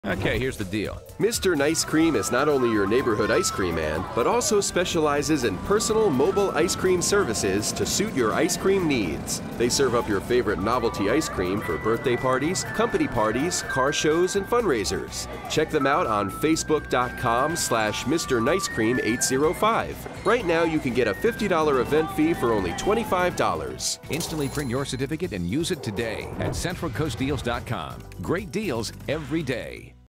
Okay, here's the deal. Mr. Nice Cream is not only your neighborhood ice cream man, but also specializes in personal mobile ice cream services to suit your ice cream needs. They serve up your favorite novelty ice cream for birthday parties, company parties, car shows, and fundraisers. Check them out on Facebook.com/Mr. Nice Cream 805. Right now, you can get a $50 event fee for only $25. Instantly print your certificate and use it today at CentralCoastDeals.com. Great deals every day.